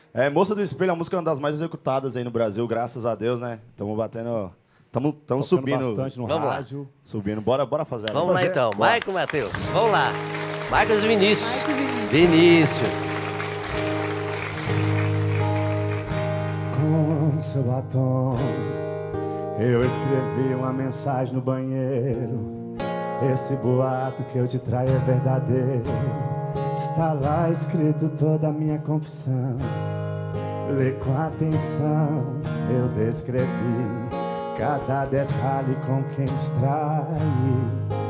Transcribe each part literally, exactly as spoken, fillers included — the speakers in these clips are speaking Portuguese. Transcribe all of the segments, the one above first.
É, Moça do Espelho, a música é uma das mais executadas aí no Brasil, graças a Deus, né? Estamos batendo... Estamos subindo. Bastante no Vamos rádio. lá. Subindo. Bora, bora fazer. Vamos lá fazer. então. Bora. Maicon Matheus. Vamos lá. Marcos e Vinícius. Marcos e Vinícius. Vinícius. Com seu batom, eu escrevi uma mensagem no banheiro. Esse boato que eu te traio é verdadeiro. Está lá escrito toda a minha confissão. Lê com atenção, eu descrevi cada detalhe com quem te traí.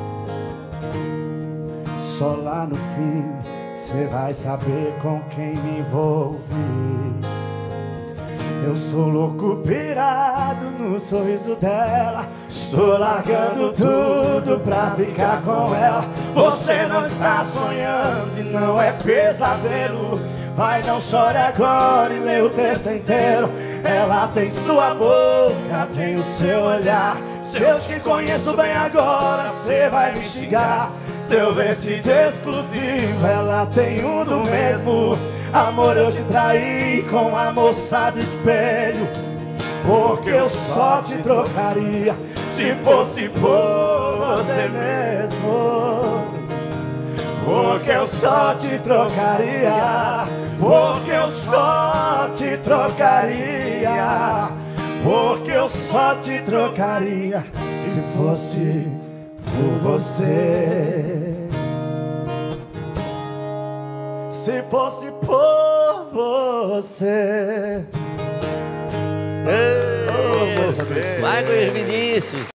Só lá no fim cê vai saber com quem me envolvi. Eu sou louco pirado no sorriso dela. Estou largando tudo pra ficar com ela. Você não está sonhando e não é pesadelo. Vai, não chore agora e lê o texto inteiro. Ela tem sua boca, tem o seu olhar. Se eu te conheço bem agora, cê vai me xingar. Seu vestido exclusivo, ela tem um do mesmo. Amor, eu te traí com a moça do espelho. Porque eu só te trocaria se fosse por você mesmo. Porque eu só te trocaria. Porque eu só te trocaria. Porque eu só te trocaria se fosse por você. Se fosse por você. Maicon e Vinícius.